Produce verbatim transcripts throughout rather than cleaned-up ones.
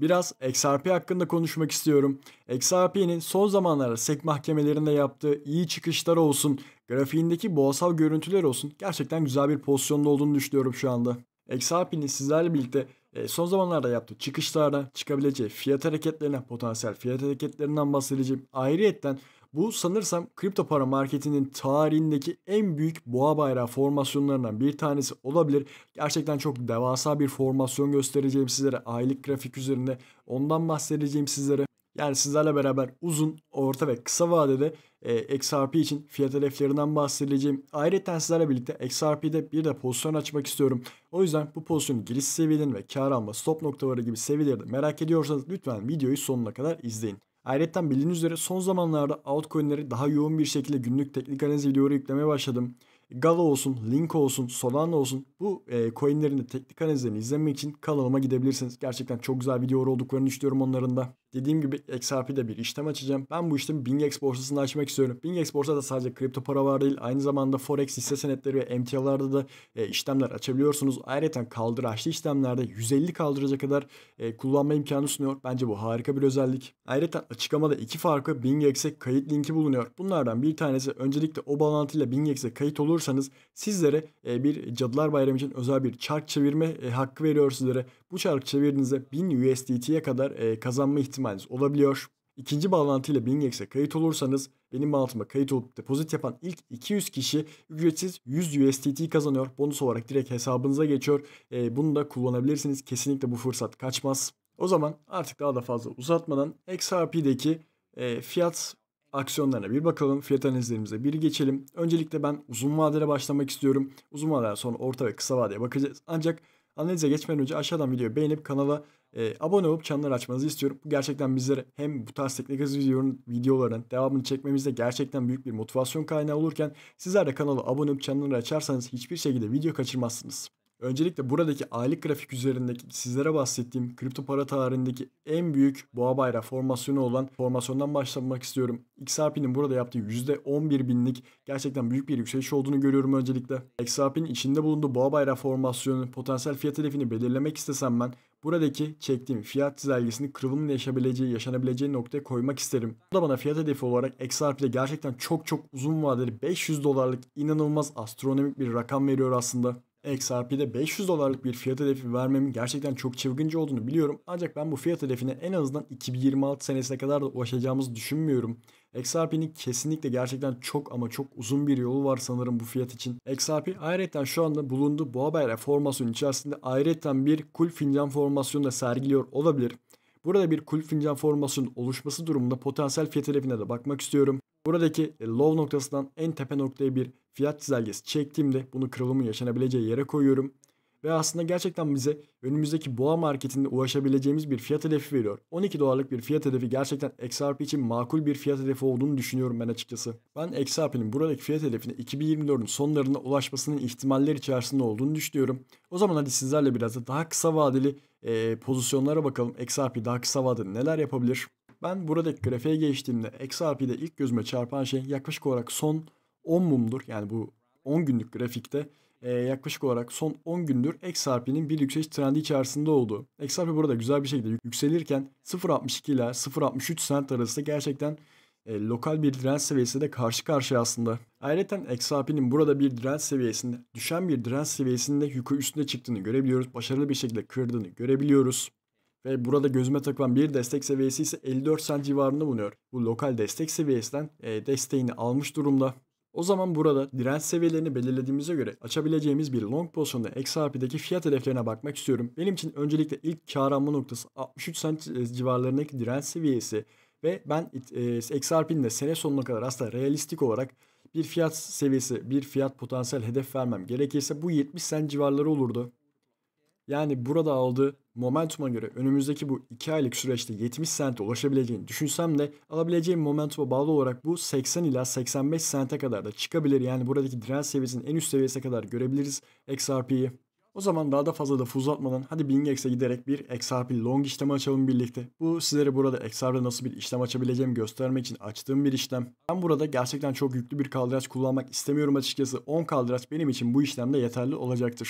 Biraz X R P hakkında konuşmak istiyorum. X R P'nin son zamanlarda S E C mahkemelerinde yaptığı iyi çıkışlar olsun, grafiğindeki boğasal görüntüler olsun gerçekten güzel bir pozisyonda olduğunu düşünüyorum şu anda. X R P'nin sizlerle birlikte e, son zamanlarda yaptığı çıkışlardan çıkabileceği fiyat hareketlerine, potansiyel fiyat hareketlerinden bahsedeceğim. Ayrıyetten bu sanırsam kripto para marketinin tarihindeki en büyük boğa bayrağı formasyonlarından bir tanesi olabilir. Gerçekten çok devasa bir formasyon göstereceğim sizlere. Aylık grafik üzerinde ondan bahsedeceğim sizlere. Yani sizlerle beraber uzun, orta ve kısa vadede e, X R P için fiyat hedeflerinden bahsedeceğim. Ayrıca sizlerle birlikte X R P'de bir de pozisyon açmak istiyorum. O yüzden bu pozisyonun giriş seviyelerini ve kar alma, stop noktaları gibi seviyeleri de merak ediyorsanız lütfen videoyu sonuna kadar izleyin. Ayrıca bildiğiniz üzere son zamanlarda altcoin'leri daha yoğun bir şekilde günlük teknik analiz videoları yüklemeye başladım. Gala olsun, Link olsun, Solana olsun bu e, coinlerin de teknik analizlerini izlemek için kanalıma gidebilirsiniz. Gerçekten çok güzel videolar olduklarını düşünüyorum onların da. Dediğim gibi X R P'de bir işlem açacağım. Ben bu işlemi BingX borsasında açmak istiyorum. BingX borsada sadece kripto para var değil. Aynı zamanda Forex, hisse senetleri ve emtialarda da e, işlemler açabiliyorsunuz. Ayrıca kaldıraçlı işlemlerde yüz elli kaldıraca kadar e, kullanma imkanı sunuyor. Bence bu harika bir özellik. Ayrıca açıklamada iki farklı BingX'e kayıt linki bulunuyor. Bunlardan bir tanesi öncelikle o bağlantıyla BingX'e kayıt olursanız sizlere e, bir Cadılar Bayramı için özel bir çark çevirme e, hakkı veriyor sizlere. Bu çark çevirdiğinizde bin U S D T'ye kadar e, kazanma ihtimaliniz olabiliyor. İkinci bağlantıyla BingX'e kayıt olursanız benim bağlantıma kayıt olup depozit yapan ilk iki yüz kişi ücretsiz yüz U S D T kazanıyor. Bonus olarak direkt hesabınıza geçiyor. E, bunu da kullanabilirsiniz. Kesinlikle bu fırsat kaçmaz. O zaman artık daha da fazla uzatmadan X R P'deki e, fiyat aksiyonlarına bir bakalım. Fiyat analizlerimize bir geçelim. Öncelikle ben uzun vadede başlamak istiyorum. Uzun vadeden sonra orta ve kısa vadeye bakacağız. Ancak analize geçmeden önce aşağıdan videoyu beğenip kanala e, abone olup çanları açmanızı istiyorum. Bu gerçekten bizlere hem bu tarz teknik analiz videoların, videoların devamını çekmemizde gerçekten büyük bir motivasyon kaynağı olurken sizler de kanala abone olup çanları açarsanız hiçbir şekilde video kaçırmazsınız. Öncelikle buradaki aylık grafik üzerindeki sizlere bahsettiğim kripto para tarihindeki en büyük boğa bayrağı formasyonu olan formasyondan başlamak istiyorum. X R P'nin burada yaptığı yüzde on bir binlik gerçekten büyük bir yükseliş olduğunu görüyorum öncelikle. X R P'nin içinde bulunduğu boğa bayrağı formasyonu potansiyel fiyat hedefini belirlemek istesem ben buradaki çektiğim fiyat çizelgesini kırılımın yaşayabileceği, yaşanabileceği noktaya koymak isterim. Bu da bana fiyat hedefi olarak X R P'de gerçekten çok çok uzun vadeli beş yüz dolarlık inanılmaz astronomik bir rakam veriyor aslında. X R P'de beş yüz dolarlık bir fiyat hedefi vermemin gerçekten çok çılgınca olduğunu biliyorum. Ancak ben bu fiyat hedefine en azından iki bin yirmi altı senesine kadar da ulaşacağımızı düşünmüyorum. X R P'nin kesinlikle gerçekten çok ama çok uzun bir yolu var sanırım bu fiyat için. X R P ayrıca şu anda bulunduğu boğa bayrağı formasyonu içerisinde ayrıca bir kul fincan formasyonu da sergiliyor olabilir. Burada bir kul fincan formasyonu oluşması durumunda potansiyel fiyat hedefine de bakmak istiyorum. Buradaki low noktasından en tepe noktaya bir fiyat çizelgesi çektiğimde bunu kırılımın yaşanabileceği yere koyuyorum. Ve aslında gerçekten bize önümüzdeki boğa marketinde ulaşabileceğimiz bir fiyat hedefi veriyor. on iki dolarlık bir fiyat hedefi gerçekten X R P için makul bir fiyat hedefi olduğunu düşünüyorum ben açıkçası. Ben X R P'nin buradaki fiyat hedefine iki bin yirmi dördün sonlarında ulaşmasının ihtimaller içerisinde olduğunu düşünüyorum. O zaman hadi sizlerle biraz da daha kısa vadeli e, pozisyonlara bakalım. X R P daha kısa vadede neler yapabilir? Ben buradaki grafiğe geçtiğimde X R P'de ilk gözüme çarpan şey yaklaşık olarak son on mumdur. Yani bu on günlük grafikte e, yaklaşık olarak son on gündür X R P'nin bir yükseliş trendi içerisinde olduğu. X R P burada güzel bir şekilde yükselirken sıfır nokta altmış iki ile sıfır nokta altmış üç sent arasında gerçekten e, lokal bir direnç seviyesiyle karşı karşıya aslında. Ayrıca X R P'nin burada bir direnç seviyesinde, düşen bir direnç seviyesinde yukarı üstünde çıktığını görebiliyoruz. Başarılı bir şekilde kırdığını görebiliyoruz. Ve burada gözüme takılan bir destek seviyesi ise elli dört sent civarında bulunuyor. Bu lokal destek seviyesinden e, desteğini almış durumda. O zaman burada direnç seviyelerini belirlediğimize göre açabileceğimiz bir long pozisyonda X R P'deki fiyat hedeflerine bakmak istiyorum. Benim için öncelikle ilk kar alma noktası altmış üç sent civarlarındaki direnç seviyesi ve ben e, X R P'nin de sene sonuna kadar aslında realistik olarak bir fiyat seviyesi, bir fiyat potansiyel hedef vermem gerekirse bu yetmiş sent civarları olurdu. Yani burada aldığı momentuma göre önümüzdeki bu iki aylık süreçte yetmiş sente ulaşabileceğini düşünsem de alabileceğim momentuma bağlı olarak bu seksen ila seksen beş sente kadar da çıkabilir. Yani buradaki direnç seviyesinin en üst seviyesine kadar görebiliriz X R P'yi. O zaman daha da fazla da uzatmadan hadi BingX'e giderek bir X R P long işlemi açalım birlikte. Bu sizlere burada X R P'de nasıl bir işlem açabileceğimi göstermek için açtığım bir işlem. Ben burada gerçekten çok yüklü bir kaldıraç kullanmak istemiyorum açıkçası. on kaldıraç benim için bu işlemde yeterli olacaktır.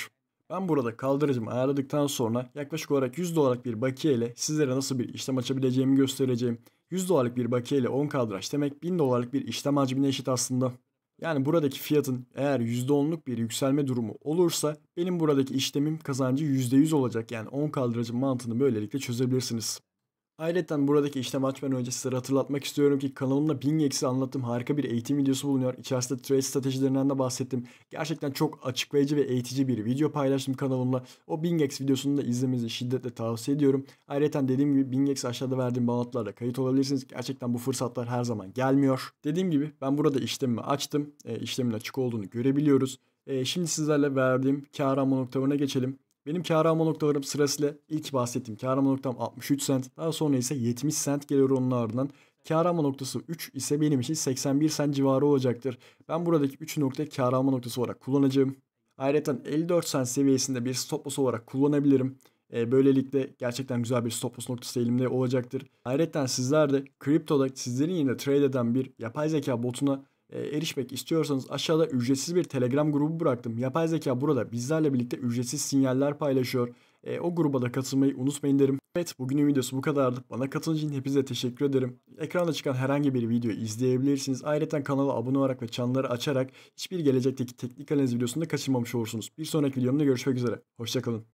Ben burada kaldırıcımı ayarladıktan sonra yaklaşık olarak yüz dolarlık bir bakiye ile sizlere nasıl bir işlem açabileceğimi göstereceğim. yüz dolarlık bir bakiye ile on kaldıraç demek bin dolarlık bir işlem hacmine eşit aslında. Yani buradaki fiyatın eğer yüzde onluk bir yükselme durumu olursa benim buradaki işlemim kazancı yüzde yüz olacak. Yani on kaldıracın mantığını böylelikle çözebilirsiniz. Ayrıca buradaki işlem açmadan önce sizlere hatırlatmak istiyorum ki kanalımda BingEx'i anlattığım harika bir eğitim videosu bulunuyor. İçerisinde trade stratejilerinden de bahsettim. Gerçekten çok açıklayıcı ve eğitici bir video paylaştım kanalımda. O BingEx videosunu da izlemenizi şiddetle tavsiye ediyorum. Ayrıca dediğim gibi BingEx aşağıda verdiğim bağlantılarla kayıt olabilirsiniz. Gerçekten bu fırsatlar her zaman gelmiyor. Dediğim gibi ben burada işlemimi açtım. E, işlemin açık olduğunu görebiliyoruz. E, şimdi sizlerle verdiğim kâr alma noktalarına geçelim. Benim kâr alma noktalarım sırasıyla ilk bahsettiğim kâr alma noktam altmış üç sent. Daha sonra ise yetmiş sent geliyor onun ardından. Kâr alma noktası üç ise benim için seksen bir sent civarı olacaktır. Ben buradaki üç noktayı kâr alma noktası olarak kullanacağım. Ayrıca elli dört sent seviyesinde bir stop loss olarak kullanabilirim. E, böylelikle gerçekten güzel bir stop loss noktası elimde olacaktır. Ayrıca sizler de kriptoda sizlerin yerine trade eden bir yapay zeka botuna e, erişmek istiyorsanız aşağıda ücretsiz bir Telegram grubu bıraktım. Yapay zeka burada bizlerle birlikte ücretsiz sinyaller paylaşıyor. E, o gruba da katılmayı unutmayın derim. Evet, bugünün videosu bu kadardı. Bana katıldığınız için hepinize teşekkür ederim. Ekranda çıkan herhangi bir videoyu izleyebilirsiniz. Ayrıca kanala abone olarak ve çanları açarak hiçbir gelecekteki teknik analiz videosunu da kaçırmamış olursunuz. Bir sonraki videomda görüşmek üzere. Hoşçakalın.